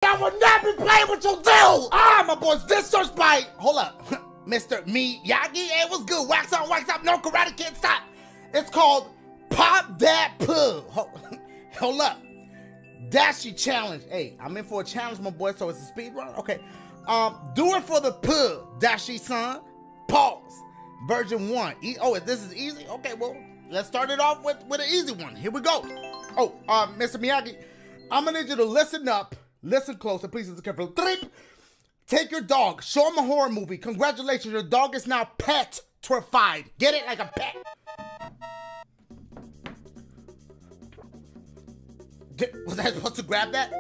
I will not be playing with your tail. Ah, my boys, this search by, hold up, Mr. Miyagi. Hey, what's good? Wax on, no karate kid, stop. It's called Pop That Poo. Hold up. Dashie challenge. Hey, I'm in for a challenge, my boy, so it's a speed run. Okay. Do it for the poo, Dashie son. Pause. Version 1. Oh, this is easy? Okay, well, let's start it off with an easy one. Here we go. Oh, Mr. Miyagi, I'm gonna need you to listen up. Listen close and please listen carefully. Take your dog. Show him a horror movie. Congratulations, your dog is now pet-trified. Get it? Like a pet. Was I supposed to grab that?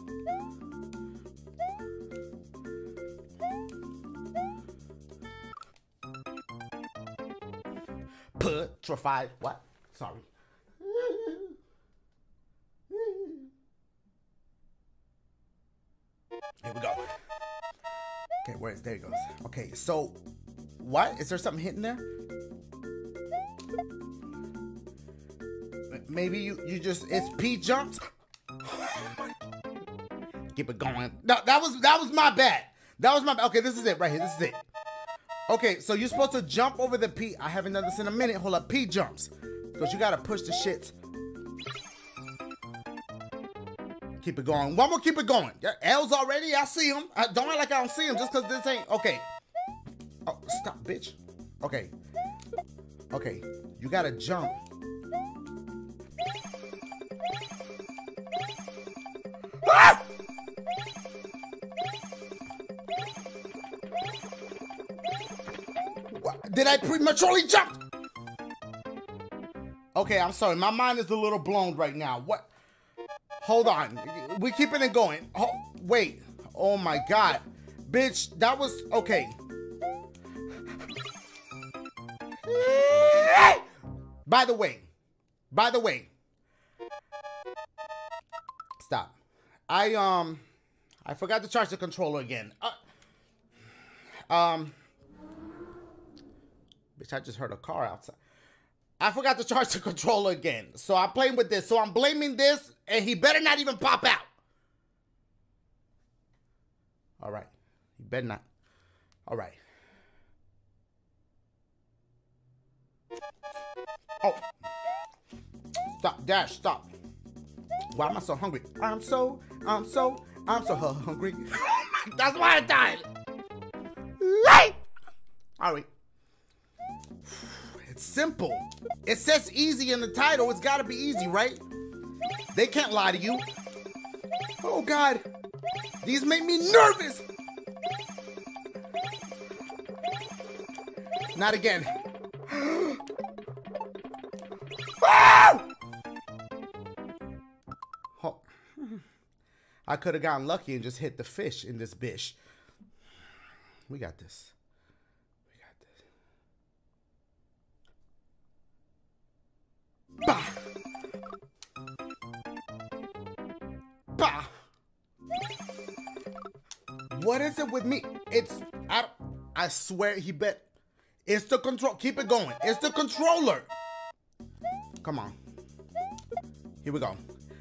Petrified. What? Sorry. Here we go. Okay, there it goes. Okay, so what? Is there something hidden there? Maybe you just, it's P jumps. Keep it going. No, that was my bad. That was my bad. Okay, this is it right here. This is it. Okay, so you're supposed to jump over the P. I haven't done this in a minute. Hold up, P jumps. Because you gotta push the shit. Keep it going. One more, keep it going. L's already, I see him. Don't act like I don't see him just because this ain't, okay. Oh, stop, bitch. Okay. Okay, you gotta jump. Ah! Did I prematurely jump? Okay, I'm sorry. My mind is a little blown right now. What? Hold on. We keeping it going. Oh, wait. Oh my God. Bitch, that was... Okay. By the way. Stop. I forgot to charge the controller again. Bitch, I just heard a car outside. I forgot to charge the controller again. So I'm playing with this. So I'm blaming this, and he better not even pop out. All right. He better not. All right. Oh. Stop, Dash, stop. Why am I so hungry? I'm so hungry. That's why I died. All right. It's simple. It says easy in the title. It's got to be easy, right? They can't lie to you. Oh, God. These make me nervous. Not again. Oh. I could have gotten lucky and just hit the fish in this bish. We got this. Bah! Bah! What is it with me? I swear he bet. It's the control. Keep it going. It's the controller. Come on. Here we go.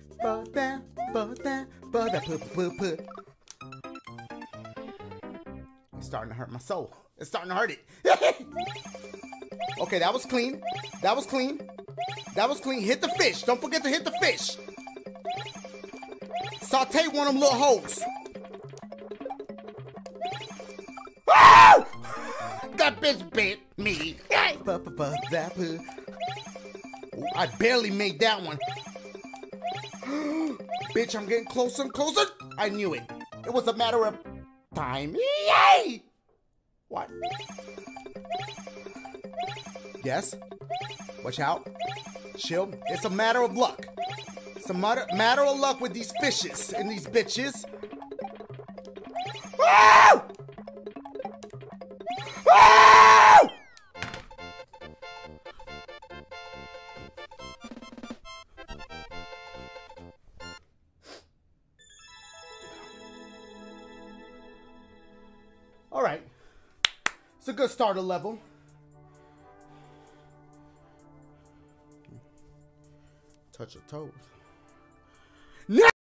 It's starting to hurt my soul. It's starting to hurt it. Okay, that was clean. That was clean. That was clean. Hit the fish. Don't forget to hit the fish. Saute one of them little hoes. Oh! That bitch bit me. Ooh, I barely made that one. Bitch, I'm getting closer and closer. I knew it. It was a matter of time. Yay! What? Yes? Watch out. Chill. It's a matter of luck. It's a matter of luck with these fishes and these bitches. Woo! Woo! All right. It's a good starter level. Touch your toes.